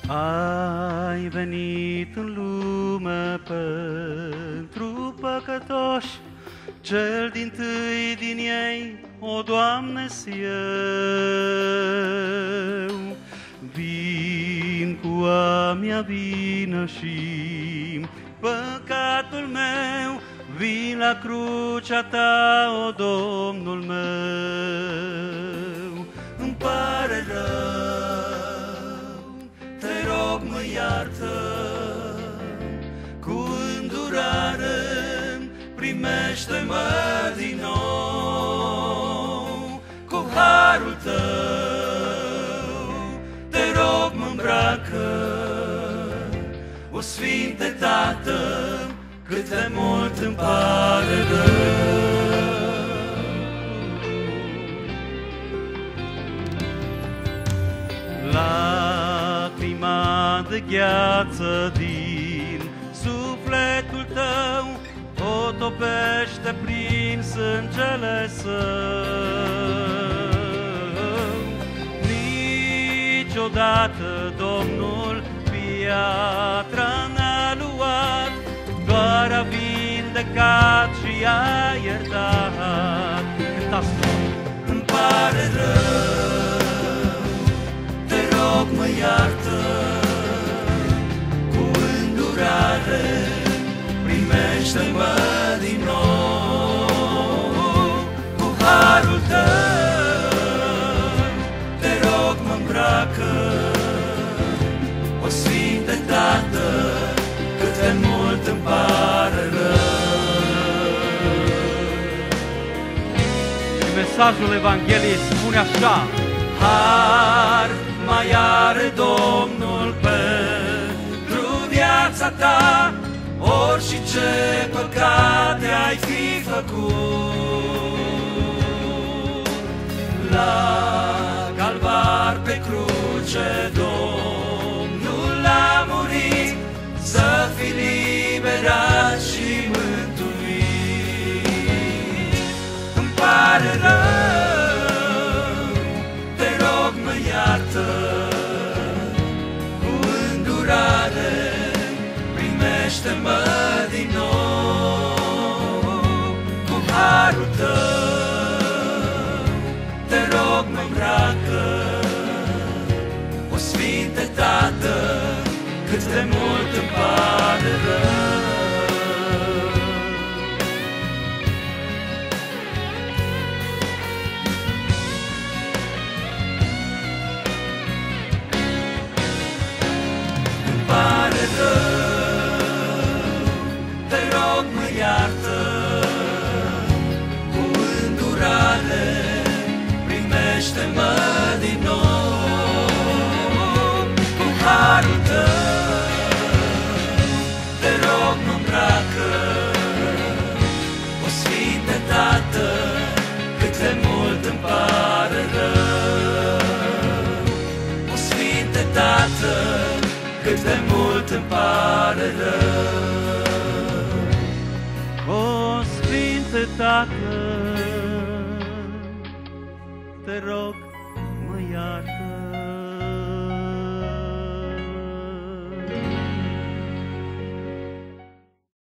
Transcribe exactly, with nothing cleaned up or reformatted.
Ai venit în lume pentru păcătoși, cel dintâi din ei, o Doamne-s eu. Vin cu a mea vină și păcatul meu, vin la crucea ta, o Domnul meu. Îmi pare rău, te rog, mă iartă, cu îndurare primește-mă din nou. Cu harul tău, te rog, mă îmbracă, o Sfinte Tată, cât de mult îmi pare rău. Lacrima de gheață din sufletul tău o topește prin sângele său. Niciodată Domnul piatra n-a luat, doar a vindecat și a iertat. Cântați! Îmi pare rău, te rog, mă iartă, cu îndurare primește-mă din nou. Cu harul tău, te rog, mă îmbracă, o Sfinte Tată, cât de mult îmi pare rău. Și mesajul Evangheliei spune așa: har mai are Domnul pentru viața ta, ori și ce păcate ai fi făcut. La calvar pe cruce Domnul a murit, să fii liberat și mântuit. Îmi pare rău, te rog, mă iartă, cu îndurare primește-mă din nou. Cu harul tău, te rog, mă îmbracă, o Sfinte Tată, cât de mult îmi pare rău. Îmi pare rău, te rog, mă iartă, cu îndurare primește-mă din nou. Cu harul tău, te rog, mă îmbracă, o Sfinte Tată, cât de mult îmi pare rău. O Sfinte Tată, cât de mult îmi pare rău. O Sfinte Tată,